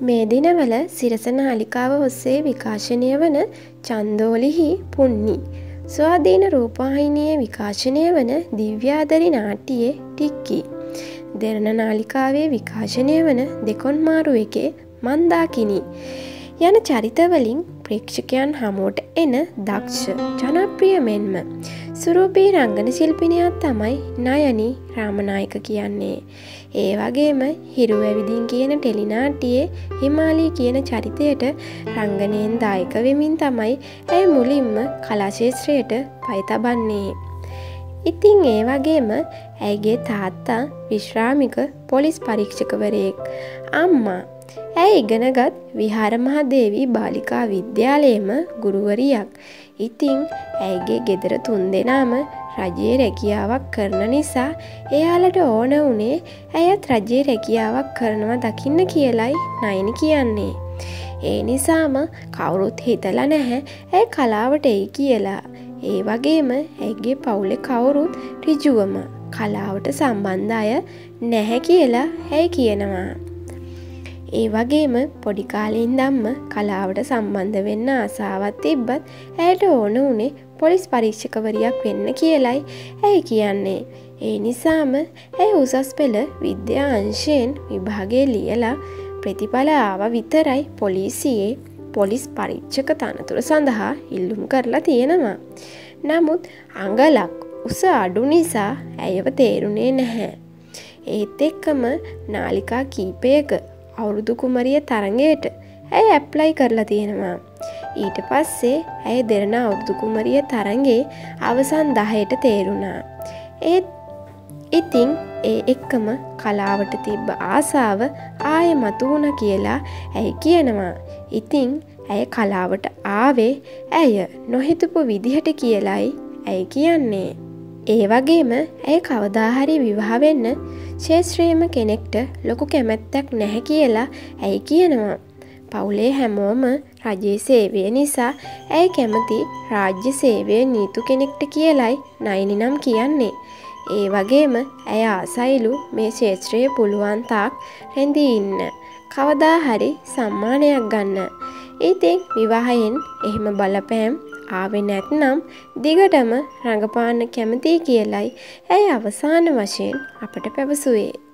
මේ දිනවල සිරස නාලිකාව ඔස්සේ විකාශනය වන චන්දෝලිහි පුන්නි ස්වාධීන රූපවාහිනියේ විකාශනය වන දිව්‍යාදරි නාට්‍යයේ ටික්කි දෙරණ නාලිකාවේ විකාශනය වන දෙකොන්මාරු එකේ මන්දාකිණි යන චරිතවලින් ප්‍රේක්ෂකයන් හමුවට එන දක්ෂ ජනප්‍රිය මෙන්ම සුරූපී රංගන ශිල්පිනියක් තමයි නයනි රාමනායක කියන්නේ. ඒ වගේම හිරුවැවිදින් කියන ටෙලිනාට්‍යයේ හිමාලී කියන චරිතයට රංගනයෙන් දායක වෙමින් තමයි ඇය මුලින්ම කලා ක්ෂේත්‍රයට පය තබන්නේ. ඉතින් ඒ වගේම ඇයගේ තාත්තා විශ්‍රාමික පොලිස් පරීක්ෂකවරයෙක්. අම්මා ඇය ඉගෙනගත් විහාර මහදේවී බාලිකා විද්‍යාලයේම ගුරුවරියක්. ඉතින් ඇයගේ ගෙදර තුන්දෙනාම රජයේ රැකියාවක් කරන නිසා එයාලට ඕන වුණේ ඇයත් රජයේ රැකියාවක් කරනවා දකින්න කියලයි නයනි කියන්නේ. ඒ නිසාම කවුරුත් හිතලා නැහැ ඇය කලාවට එයි කියලා. ඒ වගේම ඇයගේ පවුලේ කවුරුත් ඍජුවම කලාවට සම්බන්ධ අය නැහැ කියලා ඇය කියනවා. ඒ වගේම පොඩි කාලේ ඉඳන්ම කලාවට සම්බන්ධ වෙන්න ආසාවක් තිබ්බත් ඇයට ඕන උනේ පොලිස් පරීක්ෂකවරියක් වෙන්න කියලයි ඇය කියන්නේ. ඒ නිසාම ඇය උසස් පෙළ විද්‍යා අංශයෙන් විභාගයේ ලියලා ප්‍රතිඵල ආව විතරයි පොලිසියේ පොලිස් පරීක්ෂක තනතුර සඳහා ඉල්ලුම් කරලා තියෙනවා. නමුත් අඟලක් උස අඩු නිසා ඇයව තේරුනේ නැහැ. ඒත් එක්කම නාලිකා කීපයක අවුරුදු කුමරිය තරඟයට ඇය ඇප්ලයි කරලා තියෙනවා. ඊට පස්සේ ඇය දෙරණ අවුරුදු කුමරිය තරඟේ අවසන් 10ට තේරුණා. ඉතින් ඒ එක්කම කලාවට තිබ්බ ආසාව ආයෙ මතු වුණා කියලා ඇය කියනවා. ඉතින් ඇය කලාවට ආවේ ඇය නොහිතපු විදිහට කියලයි ඇය කියන්නේ. ඒ වගේම ඇය කවදා හරි විවාහ වෙන්න ක්ෂේත්‍රයේම කෙනෙක්ට ලොකු කැමැත්තක් නැහැ කියලා ඇය කියනවා. පවුලේ හැමෝම රජයේ සේවය නිසා ඇය කැමති රාජ්‍ය සේවය නීතු කෙනෙක්ට කියලයි නයනි නම් කියන්නේ. ඒ වගේම ඇය ආසයිලු මේ ක්ෂේත්‍රයේ පුළුවන් තාක් රැඳී ඉන්න. කවදා හරි සම්මානයක් ගන්න. ඉතින් විවාහයෙන් එහෙම බලපෑම් ආවේ නැත්නම් දිගටම රඟපාන්න කැමතියි කියලයි ඇය අවසාන වශයෙන් අපට පැවසුවේ.